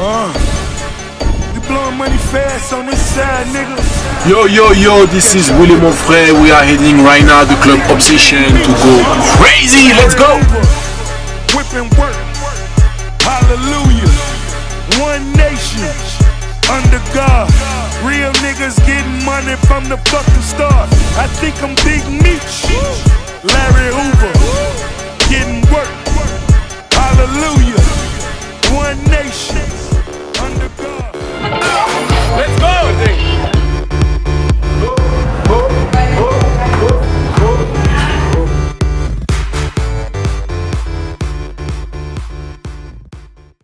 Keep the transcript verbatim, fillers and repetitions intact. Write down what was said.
Uh, we blowing money fast on this side, nigga. Yo, yo, yo, this is Willie Monfrey. We are heading right now to Club Obsession to go crazy. Let's go. Whipping work. Hallelujah. One nation under God. Real niggas getting money from the fucking start. I think I'm Big Meech. Larry Hoover. Getting work. Hallelujah.